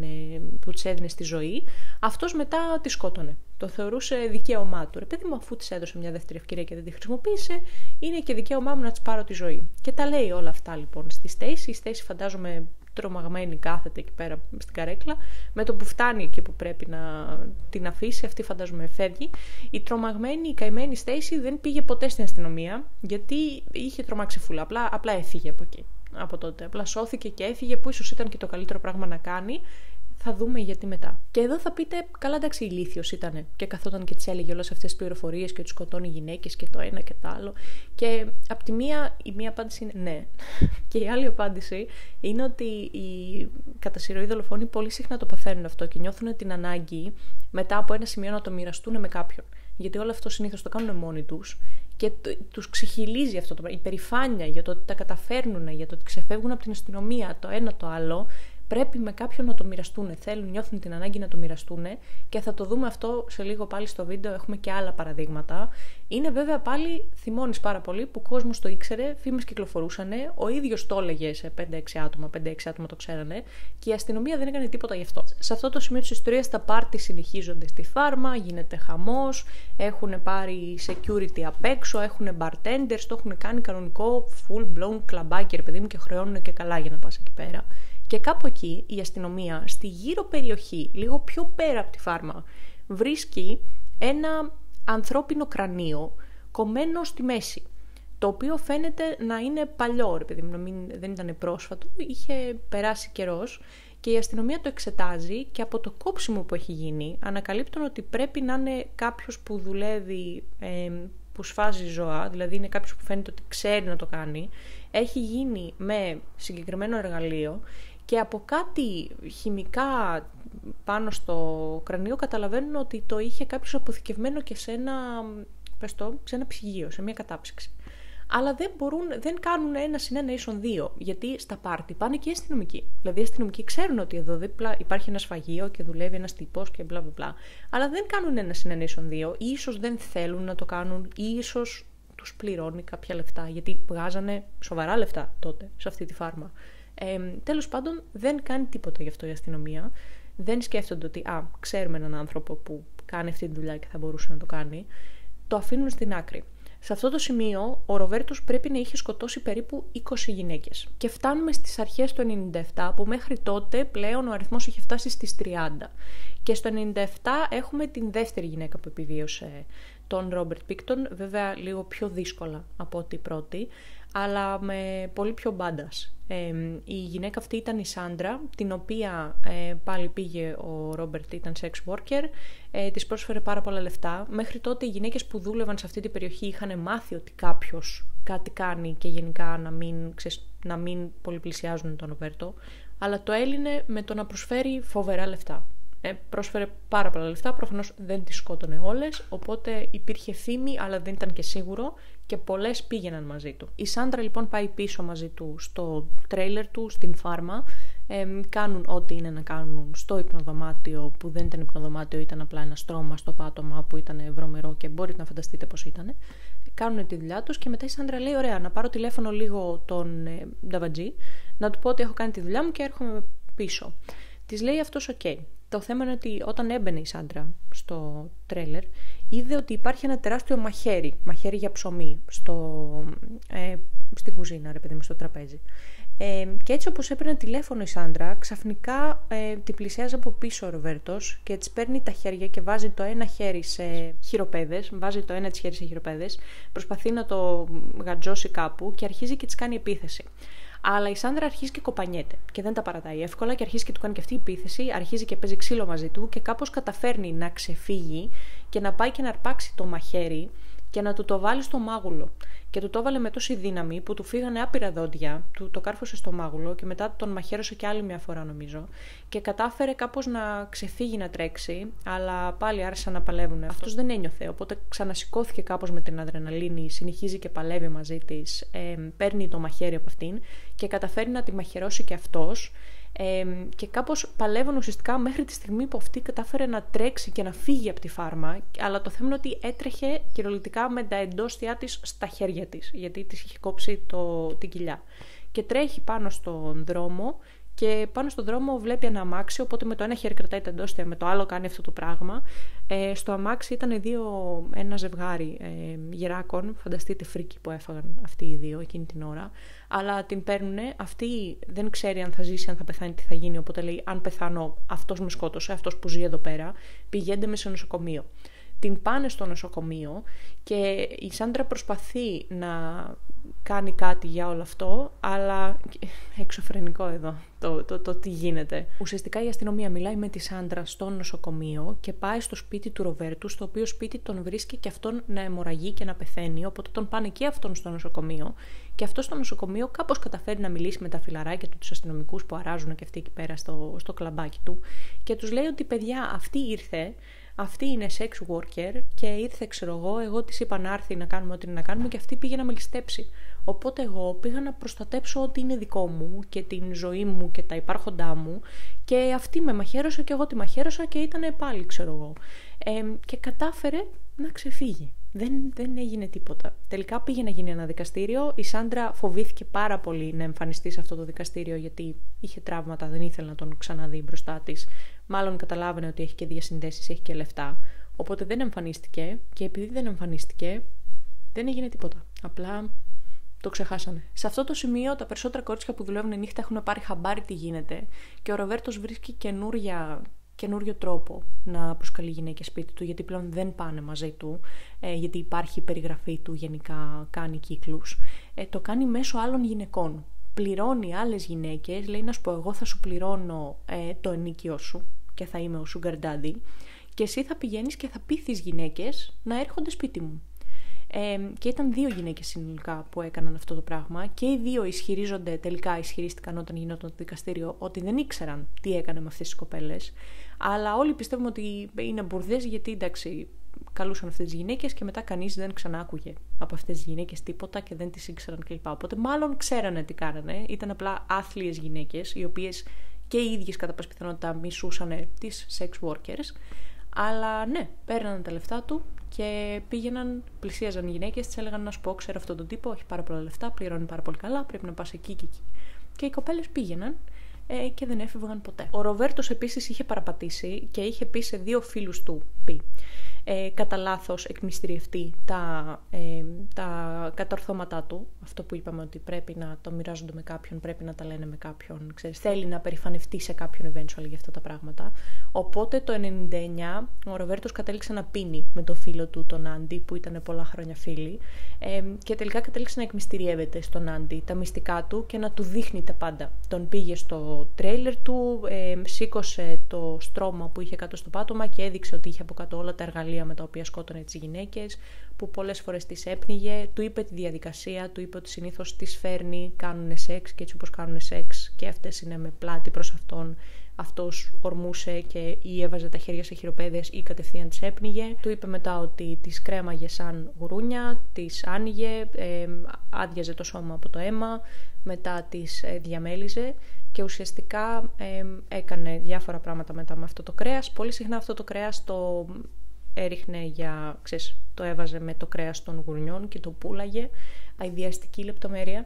που της έδινε στη ζωή, αυτός μετά τη σκότωνε. Το θεωρούσε δικαίωμά του. Ρε παιδί μου, αφού της έδωσε μια δεύτερη ευκαιρία και δεν τη χρησιμοποίησε, είναι και δικαίωμά μου να της πάρω τη ζωή. Και τα λέει όλα αυτά λοιπόν στη Στέισι. Η Στέισι, φαντάζομαι, τρομαγμένη κάθεται εκεί πέρα στην καρέκλα, με το που φτάνει εκεί που πρέπει να την αφήσει, αυτή φαντάζομαι φεύγει. Η τρομαγμένη, η καημένη Στέισι δεν πήγε ποτέ στην αστυνομία, γιατί είχε τρομάξει φούλα. Απλά έφυγε από εκεί, από τότε. Απλά σώθηκε και έφυγε, που ίσως ήταν και το καλύτερο πράγμα να κάνει. Θα δούμε γιατί μετά. Και εδώ θα πείτε, καλά, εντάξει, ηλίθιος ήτανε και καθόταν και της έλεγε όλες αυτές τις πληροφορίες και τους σκοτώνει γυναίκες και το ένα και το άλλο. Και απ' τη μία, η μία απάντηση είναι ναι. Και η άλλη απάντηση είναι ότι οι κατά συρροή δολοφόνοι πολύ συχνά το παθαίνουν αυτό και νιώθουν την ανάγκη μετά από ένα σημείο να το μοιραστούν με κάποιον. Γιατί όλο αυτό συνήθως το κάνουν μόνοι τους και τους ξεχυλίζει αυτό το πράγμα. Η περηφάνεια για το ότι τα καταφέρνουν, για το ότι ξεφεύγουν από την αστυνομία, το ένα το άλλο. Πρέπει με κάποιον να το μοιραστούν. Νιώθουν την ανάγκη να το μοιραστούν και θα το δούμε αυτό σε λίγο πάλι στο βίντεο. Έχουμε και άλλα παραδείγματα. Είναι βέβαια πάλι, θυμώνεις πάρα πολύ που ο κόσμος το ήξερε, φήμες κυκλοφορούσαν, ο ίδιος το έλεγε σε 5-6 άτομα το ξέρανε και η αστυνομία δεν έκανε τίποτα γι' αυτό. Σε αυτό το σημείο της ιστορίας τα πάρτι συνεχίζονται στη φάρμα, γίνεται χαμός, έχουν πάρει security απ' έξω, έχουν bartenders, το έχουν κάνει κανονικό full blown κλαμπάκι, ρε παιδί μου, και χρεώνουν και καλά για να πας εκεί πέρα. Και κάπου εκεί η αστυνομία, στη γύρω περιοχή, λίγο πιο πέρα από τη φάρμα, βρίσκει ένα ανθρώπινο κρανίο κομμένο στη μέση, το οποίο φαίνεται να είναι παλιό, ρε παιδί μου, δεν ήταν πρόσφατο, είχε περάσει καιρός και η αστυνομία το εξετάζει και από το κόψιμο που έχει γίνει ανακαλύπτουν ότι πρέπει να είναι κάποιος που δουλεύει, που σφάζει ζώα, δηλαδή είναι κάποιος που φαίνεται ότι ξέρει να το κάνει, έχει γίνει με συγκεκριμένο εργαλείο και από κάτι χημικά πάνω στο κρανίο καταλαβαίνουν ότι το είχε κάποιος αποθηκευμένο και σε ένα ψυγείο, σε μια κατάψυξη. Αλλά δεν κάνουν 1+1 = 2, γιατί στα πάρτι πάνε και οι αστυνομικοί. Δηλαδή οι αστυνομικοί ξέρουν ότι εδώ δίπλα υπάρχει ένα σφαγείο και δουλεύει ένας τύπος και μπλα μπλα μπλα. Αλλά δεν κάνουν 1+1 = 2, ή ίσως δεν θέλουν να το κάνουν, ή ίσως τους πληρώνει κάποια λεφτά, γιατί βγάζανε σοβαρά λεφτά τότε σε αυτή τη φάρμα. Τέλος πάντων, δεν κάνει τίποτα γι' αυτό η αστυνομία. Δεν σκέφτονται ότι ξέρουμε έναν άνθρωπο που κάνει αυτή τη δουλειά και θα μπορούσε να το κάνει. Το αφήνουν στην άκρη. Σε αυτό το σημείο, ο Ροβέρτος πρέπει να είχε σκοτώσει περίπου 20 γυναίκες. Και φτάνουμε στις αρχές του 97, που μέχρι τότε πλέον ο αριθμός είχε φτάσει στις 30. Και στο 97 έχουμε την δεύτερη γυναίκα που επιβίωσε τον Ρόμπερτ Πίκτον, βέβαια λίγο πιο δύσκολα από ό,τι η πρώτη. αλλά με πολύ πιο μπάντας. Η γυναίκα αυτή ήταν η Σάντρα, την οποία πάλι πήγε ο Ρόμπερτ, ήταν sex worker, της πρόσφερε πάρα πολλά λεφτά. Μέχρι τότε οι γυναίκες που δούλευαν σε αυτή την περιοχή είχαν μάθει ότι κάποιος κάτι κάνει και γενικά να μην πολυπλησιάζουν τον Ρόμπερτο, αλλά το έλυνε με το να προσφέρει φοβερά λεφτά. Πρόσφερε πάρα πολλά λεφτά, προφανώς δεν τις σκότωνε όλες, οπότε υπήρχε φήμη, αλλά δεν ήταν και σίγουρο και πολλές πήγαιναν μαζί του. Η Σάντρα λοιπόν πάει πίσω μαζί του στο τρέιλερ του, στην φάρμα, κάνουν ό,τι είναι να κάνουν στο υπνοδωμάτιο, που δεν ήταν υπνοδωμάτιο, ήταν απλά ένα στρώμα στο πάτωμα που ήταν βρωμερό και μπορείτε να φανταστείτε πώς ήταν. Κάνουν τη δουλειά τους και μετά η Σάντρα λέει: ωραία, να πάρω τηλέφωνο λίγο τον Νταβατζή, να του πω ότι έχω κάνει τη δουλειά μου και έρχομαι πίσω. Της λέει αυτός OK. Το θέμα είναι ότι όταν έμπαινε η Σάντρα στο τρέλερ, είδε ότι υπάρχει ένα τεράστιο μαχαίρι για ψωμί στην κουζίνα, ρε παιδί μου, στο τραπέζι. Και έτσι όπως έπαιρνε τηλέφωνο η Σάντρα, ξαφνικά την πλησιάζει από πίσω ο Ροβέρτος και της παίρνει τα χέρια και βάζει το ένα χέρι σε χειροπέδες, προσπαθεί να το γατζώσει κάπου και αρχίζει και της κάνει επίθεση. Αλλά η Σάντρα αρχίζει και κοπανιέται και δεν τα παρατάει εύκολα και αρχίζει και του κάνει και αυτή η επίθεση, αρχίζει και παίζει ξύλο μαζί του και κάπως καταφέρνει να ξεφύγει και να πάει και να αρπάξει το μαχαίρι και να του το βάλει στο μάγουλο. Και του το έβαλε με τόση δύναμη που του φύγανε άπειρα δόντια, του το κάρφωσε στο μάγουλο και μετά τον μαχαίρωσε και άλλη μια φορά νομίζω. Και κατάφερε κάπως να ξεφύγει να τρέξει, αλλά πάλι άρχισαν να παλεύουν. Αυτός δεν ένιωθε, οπότε ξανασηκώθηκε κάπως με την αδρεναλίνη, συνεχίζει και παλεύει μαζί της, παίρνει το μαχαίρι από αυτήν και καταφέρει να τη μαχαιρώσει και αυτός. Και κάπως παλεύουν ουσιαστικά μέχρι τη στιγμή που αυτή κατάφερε να τρέξει και να φύγει από τη φάρμα, αλλά το θέμα είναι ότι έτρεχε κυριολεκτικά με τα εντόστια της στα χέρια της, γιατί της είχε κόψει την κοιλιά. Και τρέχει πάνω στον δρόμο και πάνω στον δρόμο βλέπει ένα αμάξι, οπότε με το ένα χέρι κρατάει τα εντόστια, με το άλλο κάνει αυτό το πράγμα. Στο αμάξι ήταν ένα ζευγάρι γεράκων, φανταστείτε φρίκι που έφαγαν αυτοί οι δύο εκείνη την ώρα, αλλά την παίρνουνε, αυτή δεν ξέρει αν θα ζήσει, αν θα πεθάνει, τι θα γίνει, οπότε λέει αν πεθάνω αυτός με σκότωσε, αυτός που ζει εδώ πέρα, πηγαίνετε με σε νοσοκομείο. Την πάνε στο νοσοκομείο και η Σάντρα προσπαθεί να κάνει κάτι για όλο αυτό, αλλά εξωφρενικό εδώ το τι γίνεται. Ουσιαστικά η αστυνομία μιλάει με τη Σάντρα στο νοσοκομείο και πάει στο σπίτι του Ροβέρτου, στο οποίο σπίτι τον βρίσκει και αυτόν να αιμορραγεί και να πεθαίνει, οπότε τον πάνε και αυτόν στο νοσοκομείο και αυτό στο νοσοκομείο κάπως καταφέρει να μιλήσει με τα φιλαράκια του, τους αστυνομικούς που αράζουν και αυτοί εκεί πέρα στο κλαμπάκι του και τους λέει ότι παιδιά αυτή ήρθε, αυτή είναι sex worker και ήρθε, ξέρω εγώ της είπα να έρθει να κάνουμε ό,τι είναι να κάνουμε και αυτή πήγε να με ληστέψει. Οπότε εγώ πήγα να προστατέψω ό,τι είναι δικό μου και την ζωή μου και τα υπάρχοντά μου και αυτή με μαχαίρωσε και εγώ τη μαχαίρωσα και ήταν πάλι, ξέρω εγώ. Και κατάφερε να ξεφύγει. Δεν έγινε τίποτα. Τελικά πήγε να γίνει ένα δικαστήριο. Η Σάντρα φοβήθηκε πάρα πολύ να εμφανιστεί σε αυτό το δικαστήριο γιατί είχε τραύματα, δεν ήθελε να τον ξαναδεί μπροστά της. Μάλλον καταλάβαινε ότι έχει και διασυνδέσεις, έχει και λεφτά. Οπότε δεν εμφανίστηκε και επειδή δεν εμφανίστηκε, δεν έγινε τίποτα. Απλά το ξεχάσανε. Σε αυτό το σημείο τα περισσότερα κορίτσια που δουλεύουν νύχτα έχουν πάρει χαμπάρι τι γίνεται και ο Ροβέρτος βρίσκει καινούριο τρόπο να προσκαλεί γυναίκες σπίτι του, γιατί πλέον δεν πάνε μαζί του, γιατί υπάρχει περιγραφή του, γενικά κάνει κύκλους. Το κάνει μέσω άλλων γυναικών. Πληρώνει άλλες γυναίκες, λέει να σου πω εγώ θα σου πληρώνω το ενίκιο σου και θα είμαι ο sugar daddy και εσύ θα πηγαίνεις και θα πείθεις γυναίκες να έρχονται σπίτι μου. Και ήταν 2 γυναίκες συνολικά που έκαναν αυτό το πράγμα και οι 2 ισχυρίστηκαν όταν γινόταν το δικαστήριο ότι δεν ήξεραν τι έκανε με αυτές τις κοπέλες, αλλά όλοι πιστεύουμε ότι είναι μπουρδές γιατί εντάξει καλούσαν αυτές τις γυναίκες και μετά κανείς δεν ξανά άκουγε από αυτές τις γυναίκες τίποτα και δεν τις ήξεραν κλπ. Οπότε μάλλον ξέρανε τι κάνανε, ήταν απλά άθλιες γυναίκες οι οποίες και οι ίδιες κατά πάσα πιθανότητα μισούσαν τις sex workers, αλλά ναι, παίρνανε τα λεφτά του και πήγαιναν, πλησίαζαν οι γυναίκες, τις έλεγαν να σου πω, ξέρω αυτόν τον τύπο, έχει πάρα πολλά λεφτά, πληρώνει πάρα πολύ καλά, πρέπει να πας εκεί και εκεί. Και οι κοπέλες πήγαιναν και δεν έφευγαν ποτέ. Ο Ροβέρτος επίσης είχε παραπατήσει και είχε πει σε 2 φίλους του κατά λάθος εκμυστηριευτεί τα κατορθώματά του. Αυτό που είπαμε ότι πρέπει να το μοιράζονται με κάποιον, πρέπει να τα λένε με κάποιον, ξέρεις, θέλει να περηφανευτεί σε κάποιον eventual για αυτά τα πράγματα. Οπότε το 99 ο Ροβέρτος κατέληξε να πίνει με το φίλο του τον Άντι, που ήταν πολλά χρόνια φίλοι, και τελικά κατέληξε να εκμυστηριεύεται στον Άντι τα μυστικά του και να του δείχνει τα πάντα. Τον πήγε στο τρέιλερ του, σήκωσε το στρώμα που είχε κάτω στο πάτωμα και έδειξε ότι είχε από κάτω όλα τα εργαλεία με τα οποία σκότωνε τις γυναίκες, που πολλές φορές τις έπνιγε, του είπε τη διαδικασία, του είπε ότι συνήθως τις φέρνει, κάνουν σεξ και έτσι όπως κάνουν σεξ και αυτές είναι με πλάτη προς αυτόν, αυτός ορμούσε και ή έβαζε τα χέρια σε χειροπέδες ή κατευθείαν τις έπνιγε. Του είπε μετά ότι τις κρέμαγε σαν γουρούνια, τις άνοιγε, άδειαζε το σώμα από το αίμα, μετά τις διαμέλιζε και ουσιαστικά έκανε διάφορα πράγματα μετά με αυτό το κρέας. Πολύ συχνά αυτό το κρέας το έριχνε το έβαζε με το κρέας των γουρνιών και το πούλαγε. Αηδιαστική λεπτομέρεια.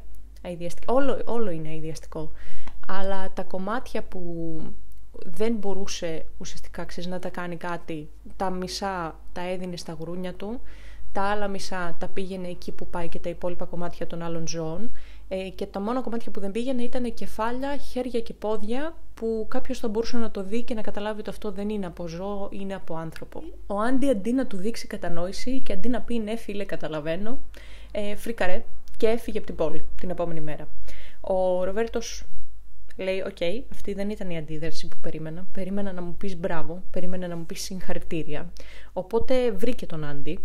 Όλο είναι αηδιαστικό. Αλλά τα κομμάτια που δεν μπορούσε ουσιαστικά να τα κάνει κάτι, τα μισά τα έδινε στα γουρούνια του, τα άλλα μισά τα πήγαινε εκεί που πάει και τα υπόλοιπα κομμάτια των άλλων ζώων, και τα μόνα κομμάτια που δεν πήγαινε ήταν κεφάλια, χέρια και πόδια που κάποιος θα μπορούσε να το δει και να καταλάβει ότι αυτό δεν είναι από ζώο, είναι από άνθρωπο. Ο Άντι αντί να του δείξει κατανόηση και αντί να πει ναι φίλε καταλαβαίνω, φρίκαρε και έφυγε από την πόλη την επόμενη μέρα. Ο Ροβέρτος λέει αυτή δεν ήταν η αντίδραση που περίμενα. Περίμενα να μου πεις μπράβο, περίμενα να μου πεις συγχαρητήρια. Οπότε βρήκε τον Άντι,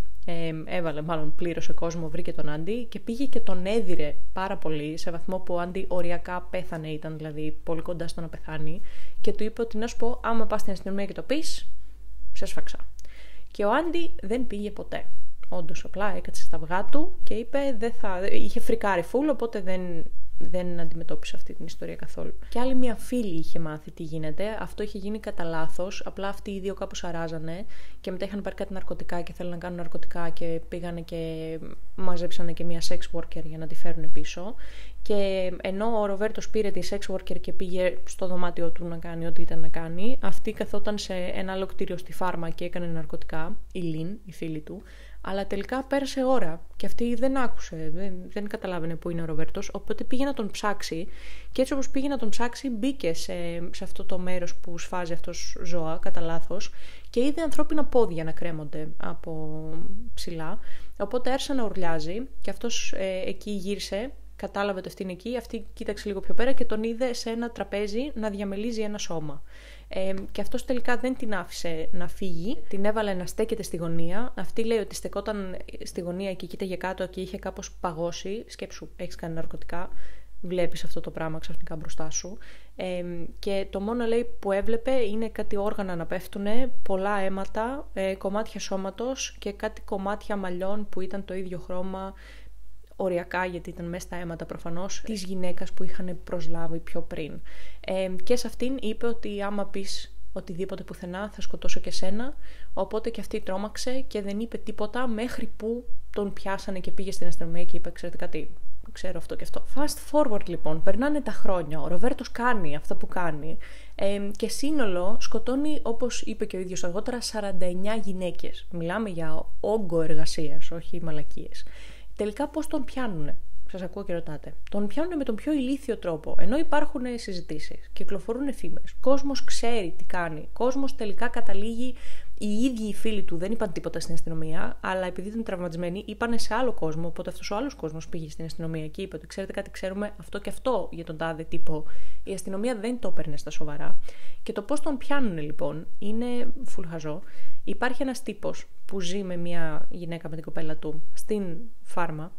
πλήρωσε κόσμο, βρήκε τον Άντι και πήγε και τον έδιρε πάρα πολύ, σε βαθμό που ο Άντι οριακά πέθανε, ήταν δηλαδή πολύ κοντά στο να πεθάνει, και του είπε ότι να σου πω, άμα πας στην αστυνομία και το πεις, σε σφαξά. Και ο Άντι δεν πήγε ποτέ. Όντως, απλά έκατσε στα αυγά του και είπε είχε φρικάρει φουλ, οπότε δεν αντιμετώπισε αυτή την ιστορία καθόλου. Και άλλη μια φίλη είχε μάθει τι γίνεται. Αυτό είχε γίνει κατά λάθος. Απλά αυτοί οι δύο κάπως αράζανε και μετά είχαν πάρει κάτι ναρκωτικά και θέλουν να κάνουν ναρκωτικά και πήγανε και μαζέψανε και μια sex worker για να τη φέρουν πίσω. Και ενώ ο Ροβέρτος πήρε τη sex worker και πήγε στο δωμάτιο του να κάνει ό,τι ήταν να κάνει, αυτή καθόταν σε ένα άλλο κτίριο στη φάρμα και έκανε ναρκωτικά, η Λιν, η φίλη του. Αλλά τελικά πέρασε ώρα και αυτή δεν άκουσε, δεν καταλάβαινε που είναι ο Ροβέρτος, οπότε πήγε να τον ψάξει και έτσι όπως πήγε να τον ψάξει μπήκε σε αυτό το μέρος που σφάζει αυτός ζώα κατά λάθος και είδε ανθρώπινα πόδια να κρέμονται από ψηλά, οπότε άρχισε να ουρλιάζει και αυτός εκεί γύρισε, κατάλαβε ότι αυτή είναι εκεί, αυτή κοίταξε λίγο πιο πέρα και τον είδε σε ένα τραπέζι να διαμελίζει ένα σώμα. Και αυτός τελικά δεν την άφησε να φύγει, την έβαλε να στέκεται στη γωνία. Αυτή λέει ότι στεκόταν στη γωνία και κοίταγε κάτω και είχε κάπως παγώσει. Σκέψου, έχεις κάνει ναρκωτικά, βλέπεις αυτό το πράγμα ξαφνικά μπροστά σου. Και το μόνο λέει που έβλεπε είναι κάτι όργανα να πέφτουνε, πολλά αίματα, κομμάτια σώματος και κάτι κομμάτια μαλλιών που ήταν το ίδιο χρώμα, οριακά γιατί ήταν μέσα στα αίματα προφανώς, της γυναίκας που είχαν προσλάβει πιο πριν. Και σε αυτήν είπε ότι άμα πεις οτιδήποτε πουθενά θα σκοτώσω και σένα, οπότε και αυτή τρόμαξε και δεν είπε τίποτα μέχρι που τον πιάσανε και πήγε στην αστυνομία και είπε ξέρετε κάτι, ξέρω αυτό και αυτό. Fast forward λοιπόν, περνάνε τα χρόνια, ο Ροβέρτος κάνει αυτά που κάνει και σύνολο σκοτώνει, όπως είπε και ο ίδιος αργότερα, 49 γυναίκες. Μιλάμε για όγκο εργασίας, όχι μαλακίες. Τελικά πώς τον πιάνουνε, σας ακούω και ρωτάτε. Τον πιάνουνε με τον πιο ηλίθιο τρόπο, ενώ υπάρχουν συζητήσεις, κυκλοφορούν φήμες, κόσμος ξέρει τι κάνει, κόσμος τελικά καταλήγει, οι ίδιοι οι φίλοι του δεν είπαν τίποτα στην αστυνομία, αλλά επειδή ήταν τραυματισμένοι, είπανε σε άλλο κόσμο, οπότε αυτός ο άλλος κόσμος πήγε στην αστυνομία και είπε ότι ξέρετε κάτι, ξέρουμε αυτό και αυτό για τον τάδε τύπο. Η αστυνομία δεν το έπαιρνε στα σοβαρά. Και το πώς τον πιάνουνε λοιπόν είναι φουλχαζό. Υπάρχει ένας τύπος που ζει με μια γυναίκα, με την κοπέλα του, στην φάρμα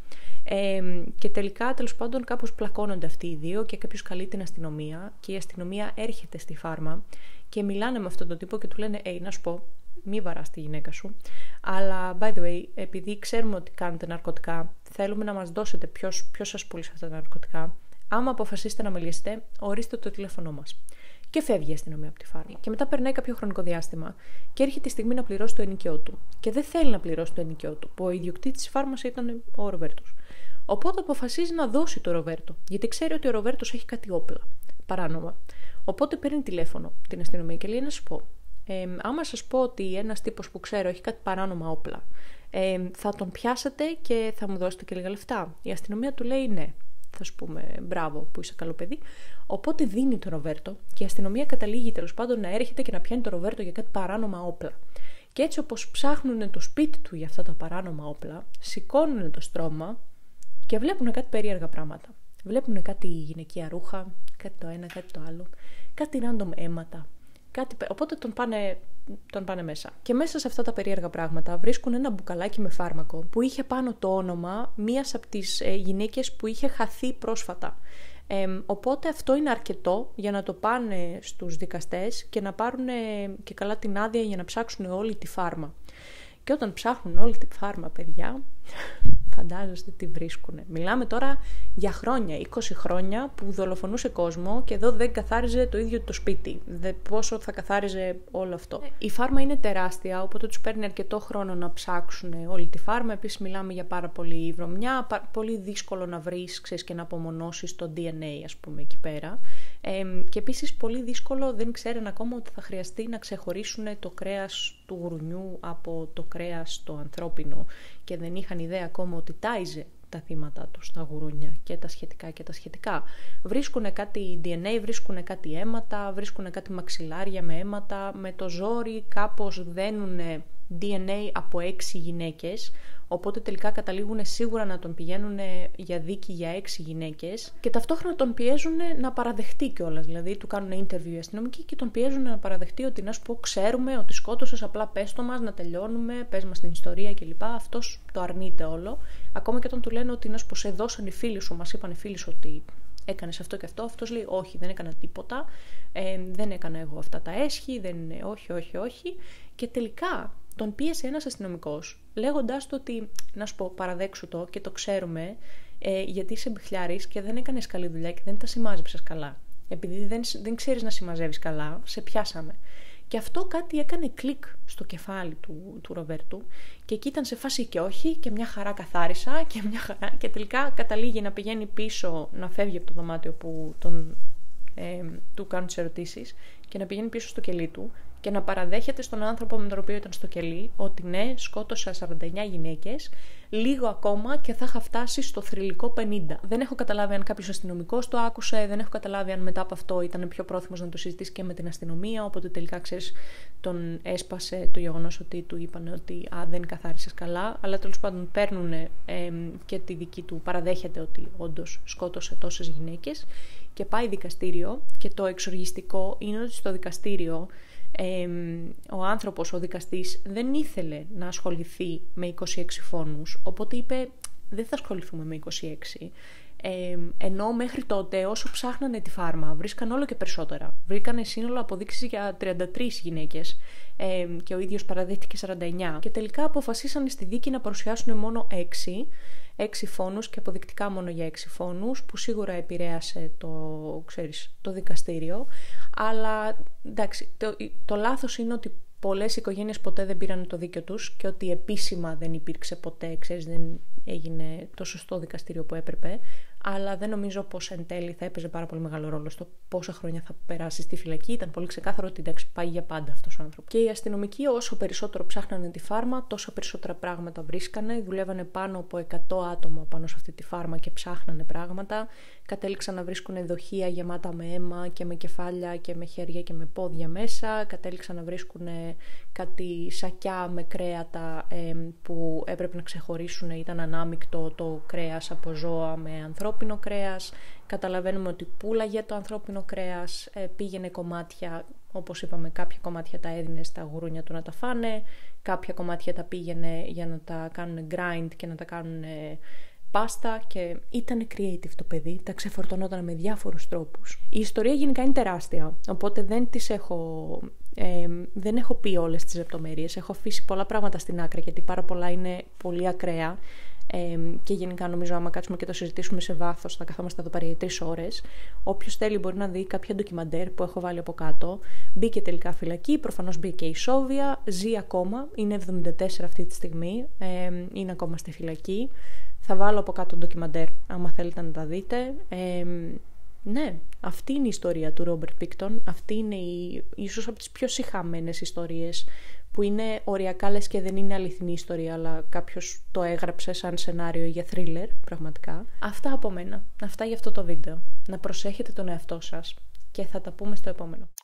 και τελικά τέλος πάντων κάπως πλακώνονται αυτοί οι δύο και κάποιος καλεί την αστυνομία και η αστυνομία έρχεται στη φάρμα και μιλάνε με αυτόν τον τύπο και του λένε να σου πω, μη βαράς τη γυναίκα σου, αλλά by the way, επειδή ξέρουμε ότι κάνετε ναρκωτικά, θέλουμε να μας δώσετε ποιος σας πούλησε αυτά τα ναρκωτικά. Άμα αποφασίσετε να μιλήσετε, ορίστε το τηλέφωνό μας. Και φεύγει η αστυνομία από τη φάρμα. Και μετά περνάει κάποιο χρονικό διάστημα και έρχεται η στιγμή να πληρώσει το ενοικιό του. Και δεν θέλει να πληρώσει το ενοικιό του, που ο ιδιοκτήτης της φάρμας ήταν ο Ροβέρτος. Οπότε αποφασίζει να δώσει το Ροβέρτο, γιατί ξέρει ότι ο Ροβέρτος έχει κάτι όπλα. παράνομα. Οπότε παίρνει τηλέφωνο την αστυνομία και λέει να σου πω, άμα σας πω ότι ένας τύπος που ξέρω έχει κάτι παράνομα όπλα, θα τον πιάσετε και θα μου δώσετε και λίγα λεφτά. Η αστυνομία του λέει ναι. Θα σου πούμε μπράβο που είσαι καλό παιδί. Οπότε δίνει τον Ροβέρτο και η αστυνομία καταλήγει τέλος πάντων να έρχεται και να πιάνει τον Ροβέρτο για κάτι παράνομα όπλα. Και έτσι όπως ψάχνουν το σπίτι του για αυτά τα παράνομα όπλα, σηκώνουν το στρώμα και βλέπουν κάτι περίεργα πράγματα. Βλέπουν κάτι γυναικεία ρούχα, κάτι το ένα, κάτι το άλλο, κάτι random αίματα. Οπότε τον πάνε μέσα. Και μέσα σε αυτά τα περίεργα πράγματα βρίσκουν ένα μπουκαλάκι με φάρμακο που είχε πάνω το όνομα μίας από τις γυναίκες που είχε χαθεί πρόσφατα. Οπότε αυτό είναι αρκετό για να το πάνε στους δικαστές και να πάρουν και καλά την άδεια για να ψάξουν όλη τη φάρμα. Και όταν ψάχνουν όλη τη φάρμα, παιδιά, φαντάζεστε τι βρίσκουνε. Μιλάμε τώρα για χρόνια, 20 χρόνια που δολοφονούσε κόσμο και εδώ δεν καθάριζε το ίδιο το σπίτι. Πόσο θα καθάριζε όλο αυτό. Η φάρμα είναι τεράστια, οπότε τους παίρνει αρκετό χρόνο να ψάξουν όλη τη φάρμα. Επίσης μιλάμε για πάρα πολύ βρωμιά, πολύ δύσκολο να βρεις, ξέρεις, και να απομονώσεις το DNA, ας πούμε, εκεί πέρα. Και επίσης πολύ δύσκολο, δεν ξέρουν ακόμα ότι θα χρειαστεί να ξεχωρίσουν το κρέας του γουρουνιού από το κρέας το ανθρώπινο και δεν είχαν ιδέα ακόμα ότι τάιζε τα θύματα τους, τα γουρούνια και τα σχετικά. Βρίσκουν κάτι DNA, βρίσκουν κάτι αίματα, βρίσκουν κάτι μαξιλάρια με αίματα, με το ζόρι κάπως δένουν DNA από 6 γυναίκες, οπότε τελικά καταλήγουν σίγουρα να τον πηγαίνουν για δίκη για 6 γυναίκες και ταυτόχρονα τον πιέζουν να παραδεχτεί κιόλας. Δηλαδή του κάνουν interview οι αστυνομικοί και τον πιέζουν να παραδεχτεί ότι να σου πω, ξέρουμε ότι σκότωσες, απλά πες το μας, να τελειώνουμε, πες μας την ιστορία κλπ. Αυτός το αρνείται όλο. Ακόμα και όταν του λένε ότι να σου πω, σε δώσαν οι φίλοι σου, μας είπαν οι φίλοι σου ότι έκανες αυτό και αυτό, αυτός λέει όχι, δεν έκανα τίποτα, δεν έκανα εγώ αυτά τα έσχη, όχι. Και τελικά τον πίεσε ένας αστυνομικός, λέγοντάς του ότι, να σου πω, παραδέξου το και το ξέρουμε, γιατί είσαι μπιχλιάρης και δεν έκανες καλή δουλειά και δεν τα συμμάζεψες καλά. Επειδή δεν ξέρεις να συμμαζεύεις καλά, σε πιάσαμε. Και αυτό κάτι έκανε κλικ στο κεφάλι του Ροβέρτου και εκεί ήταν σε φάση και όχι και μια χαρά καθάρισα και τελικά καταλήγει να πηγαίνει πίσω, να φεύγει από το δωμάτιο που του κάνουν τις ερωτήσεις και να πηγαίνει πίσω στο κελί του και να παραδέχεται στον άνθρωπο με τον οποίο ήταν στο κελί ότι ναι, σκότωσα 49 γυναίκες, λίγο ακόμα και θα είχα φτάσει στο θρυλικό 50. Δεν έχω καταλάβει αν κάποιος αστυνομικός το άκουσε, δεν έχω καταλάβει αν μετά από αυτό ήταν πιο πρόθυμος να το συζητήσει και με την αστυνομία, οπότε τελικά, ξέρεις, τον έσπασε το γεγονός ότι του είπαν ότι δεν καθάρισες καλά, αλλά τέλος πάντων παίρνουν και τη δική του, παραδέχεται ότι όντως σκότωσε τόσες γυναίκες και πάει δικαστήριο και το εξοργιστικό είναι ότι στο δικαστήριο ο άνθρωπος, ο δικαστής, δεν ήθελε να ασχοληθεί με 26 φόνους, οπότε είπε δεν θα ασχοληθούμε με 26, ενώ μέχρι τότε όσο ψάχνανε τη φάρμα βρίσκαν όλο και περισσότερα, βρήκανε σύνολο αποδείξεις για 33 γυναίκες και ο ίδιος παραδέχτηκε 49 και τελικά αποφασίσανε στη δίκη να παρουσιάσουν μόνο 6 φόνους και αποδεικτικά μόνο για 6 φόνους, που σίγουρα επηρέασε το δικαστήριο. Αλλά εντάξει, το λάθος είναι ότι πολλές οικογένειες ποτέ δεν πήραν το δίκιο τους και ότι επίσημα δεν υπήρξε ποτέ, ξέρεις, δεν έγινε το σωστό δικαστήριο που έπρεπε. Αλλά δεν νομίζω πως εν τέλει θα έπαιζε πάρα πολύ μεγάλο ρόλο στο πόσα χρόνια θα περάσει στη φυλακή. Ήταν πολύ ξεκάθαρο ότι εντάξει, πάει για πάντα αυτός ο άνθρωπος. Και οι αστυνομικοί, όσο περισσότερο ψάχνανε τη φάρμα, τόσο περισσότερα πράγματα βρίσκανε. Δουλεύανε πάνω από 100 άτομα πάνω σε αυτή τη φάρμα και ψάχνανε πράγματα. Κατέληξαν να βρίσκουν δοχεία γεμάτα με αίμα και με κεφάλια και με χέρια και με πόδια μέσα. Κατέληξαν να βρίσκουν κάτι σακιά με κρέατα που έπρεπε να ξεχωρίσουν. Ήταν ανάμεικτο το κρέας από ζώα με ανθρώπινο κρέας. Καταλαβαίνουμε ότι πούλαγε το ανθρώπινο κρέας, πήγαινε κομμάτια, όπως είπαμε, κάποια κομμάτια τα έδινε στα γουρούνια του να τα φάνε, κάποια κομμάτια τα πήγαινε για να τα κάνουν grind και να τα κάνουν πάστα και ήταν creative το παιδί, τα ξεφορτωνόταν με διάφορους τρόπους. Η ιστορία γενικά είναι τεράστια, οπότε δεν έχω πει όλες τις λεπτομέρειες, έχω αφήσει πολλά πράγματα στην άκρη γιατί πάρα πολλά είναι πολύ ακραία. Και γενικά νομίζω άμα κάτσουμε και το συζητήσουμε σε βάθος θα καθόμαστε εδώ πέρα για 3 ώρες. Όποιος θέλει μπορεί να δει κάποια ντοκιμαντέρ που έχω βάλει από κάτω. Μπήκε τελικά φυλακή, προφανώς μπήκε η Σόβια, ζει ακόμα, είναι 74 αυτή τη στιγμή, είναι ακόμα στη φυλακή. Θα βάλω από κάτω ντοκιμαντέρ άμα θέλετε να τα δείτε. Ναι, αυτή είναι η ιστορία του Ρόμπερτ Πίκτον. Αυτή είναι ίσως από τις πιο σιχαμένες ιστορίες, που είναι οριακά λες και δεν είναι αληθινή ιστορία, αλλά κάποιος το έγραψε σαν σενάριο για θρίλερ, πραγματικά. Αυτά από μένα. Αυτά για αυτό το βίντεο. Να προσέχετε τον εαυτό σας και θα τα πούμε στο επόμενο.